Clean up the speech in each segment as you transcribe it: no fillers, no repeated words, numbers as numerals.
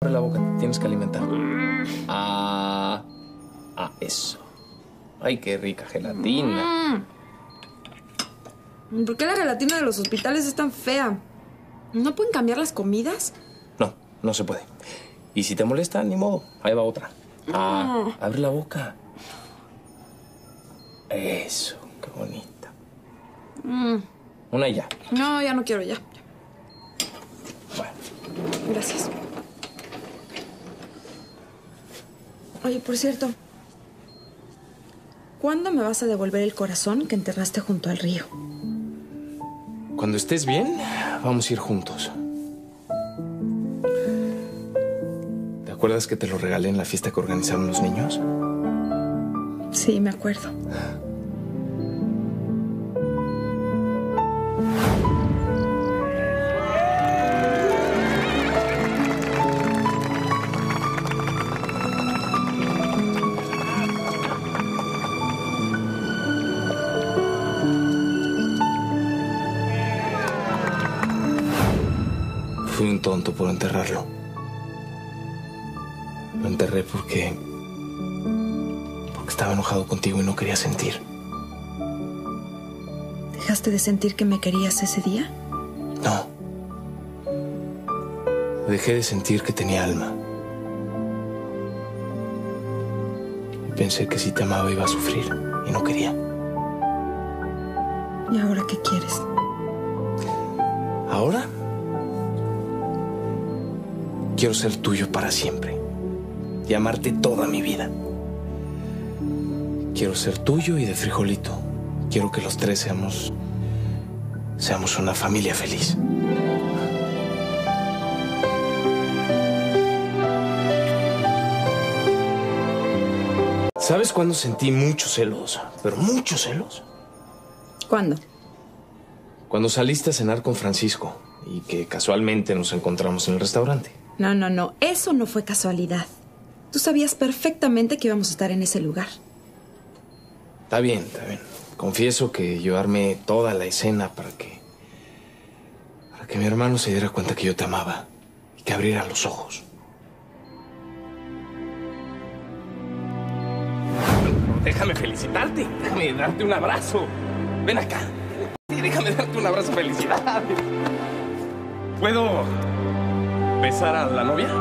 Abre la boca, tienes que alimentar. Eso. Ay, qué rica gelatina. ¿Por qué la gelatina de los hospitales es tan fea? ¿No pueden cambiar las comidas? No, no se puede. Y si te molesta, ni modo. Ahí va otra. Abre la boca. Eso, qué bonita. Una y ya. No, ya no quiero, ya. Bueno. Gracias. Oye, por cierto, ¿cuándo me vas a devolver el corazón que enterraste junto al río? Cuando estés bien, vamos a ir juntos. ¿Te acuerdas que te lo regalé en la fiesta que organizaron los niños? Sí, me acuerdo. Fui un tonto por enterrarlo. Lo enterré porque estaba enojado contigo y no quería sentir. ¿Dejaste de sentir que me querías ese día? No. Dejé de sentir que tenía alma. Pensé que si te amaba iba a sufrir y no quería. ¿Y ahora qué quieres? ¿Ahora? Quiero ser tuyo para siempre y amarte toda mi vida. Quiero ser tuyo y de Frijolito. Quiero que los tres seamos una familia feliz. ¿Sabes cuándo sentí muchos celos? Pero muchos celos. ¿Cuándo? Cuando saliste a cenar con Francisco y que casualmente nos encontramos en el restaurante. No. Eso no fue casualidad. Tú sabías perfectamente que íbamos a estar en ese lugar. Está bien. Confieso que yo armé toda la escena para que mi hermano se diera cuenta que yo te amaba y que abriera los ojos. Déjame felicitarte, déjame darte un abrazo. Ven acá. Déjame darte un abrazo de felicidad. ¿Puedo besar a la novia?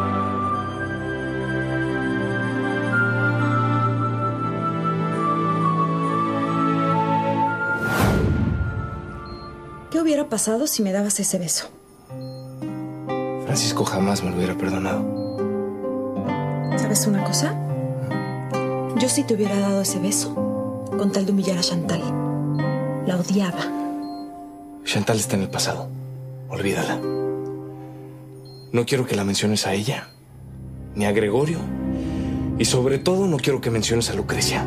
¿Qué hubiera pasado si me dabas ese beso? Francisco jamás me lo hubiera perdonado. ¿Sabes una cosa? Yo sí te hubiera dado ese beso con tal de humillar a Chantal. La odiaba. Chantal está en el pasado. Olvídala. No quiero que la menciones a ella, ni a Gregorio. Y sobre todo no quiero que menciones a Lucrecia.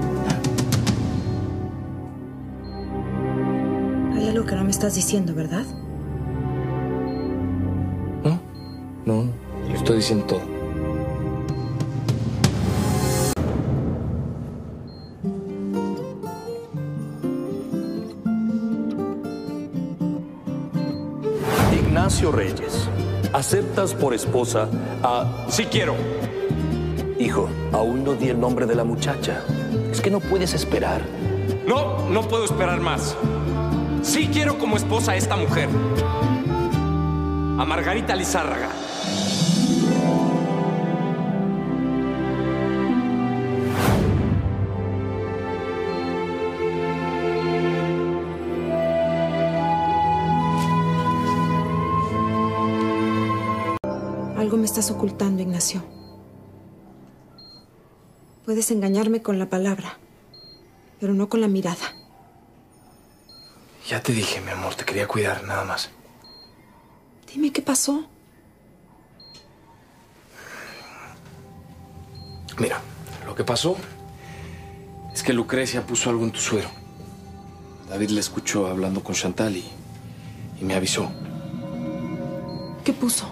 Hay algo que no me estás diciendo, ¿verdad? No, lo estoy diciendo todo. Ignacio Reyes, ¿aceptas por esposa a...? Sí quiero. Hijo, aún no di el nombre de la muchacha. Es que no puedes esperar. No puedo esperar más. Sí quiero como esposa a esta mujer. A Margarita Lizárraga. Algo me estás ocultando, Ignacio. Puedes engañarme con la palabra, pero no con la mirada. Ya te dije, mi amor, te quería cuidar, nada más. Dime qué pasó. Mira, lo que pasó es que Lucrecia puso algo en tu suero. David le escuchó hablando con Chantal y me avisó. ¿Qué puso?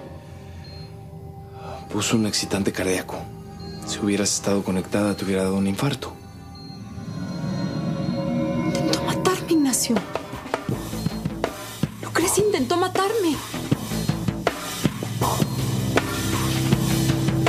Puso un excitante cardíaco. Si hubieras estado conectada, te hubiera dado un infarto. Intentó matarme, Ignacio. ¿Lo crees? ¿Lo crees? Intentó matarme.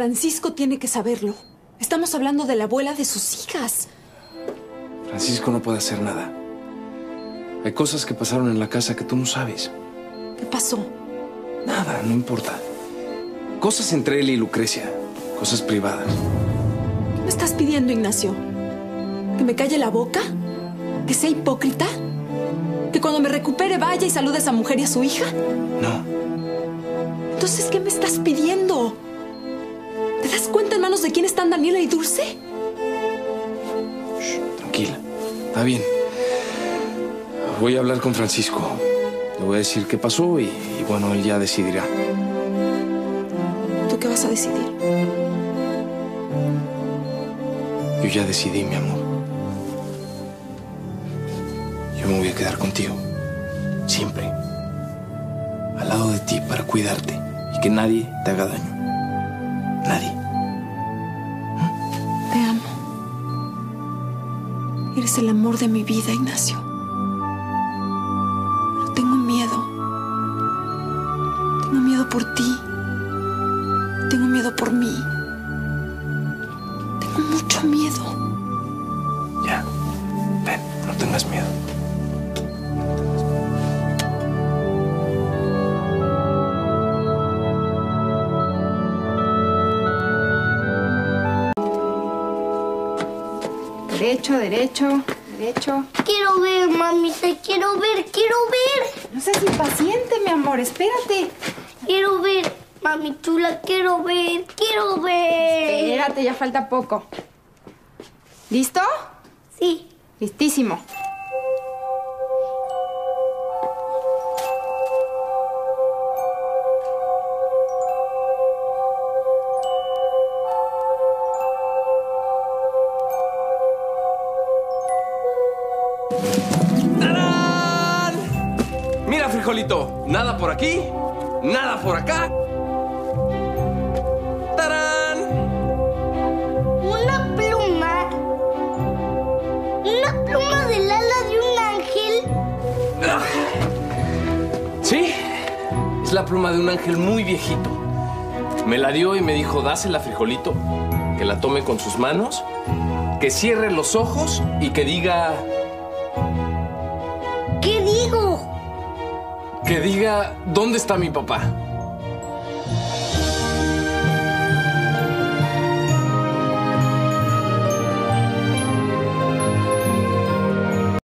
Francisco tiene que saberlo. Estamos hablando de la abuela de sus hijas. Francisco no puede hacer nada. Hay cosas que pasaron en la casa que tú no sabes. ¿Qué pasó? Nada, no importa. Cosas entre él y Lucrecia. Cosas privadas. ¿Qué me estás pidiendo, Ignacio? ¿Que me calle la boca? ¿Que sea hipócrita? ¿Que cuando me recupere vaya y salude a esa mujer y a su hija? No. Entonces, ¿qué me estás pidiendo? ¿Te das cuenta en manos de quién están Daniela y Dulce? Shh, tranquila. Está bien. Voy a hablar con Francisco. Le voy a decir qué pasó y bueno, él ya decidirá. ¿Tú qué vas a decidir? Yo ya decidí, mi amor. Yo me voy a quedar contigo. Siempre. Al lado de ti para cuidarte y que nadie te haga daño. Nadie. Te amo. Eres el amor de mi vida, Ignacio. Pero tengo miedo. Tengo miedo por ti. Tengo miedo por mí. Tengo mucho miedo. Ya. Ven, no tengas miedo. Derecho, derecho, derecho. Quiero ver, mami, te quiero ver, quiero ver. No seas impaciente, mi amor, espérate. Quiero ver, mami chula, quiero ver, quiero ver. Espérate, ya falta poco. ¿Listo? Sí. Listísimo. ¡Tarán! Mira, frijolito, nada por aquí, nada por acá. ¡Tarán! Una pluma. Una pluma del ala de un ángel. Sí, es la pluma de un ángel muy viejito. Me la dio y me dijo, dásela, frijolito, que la tome con sus manos, que cierre los ojos y que diga... ¿Qué digo? Que diga, ¿dónde está mi papá?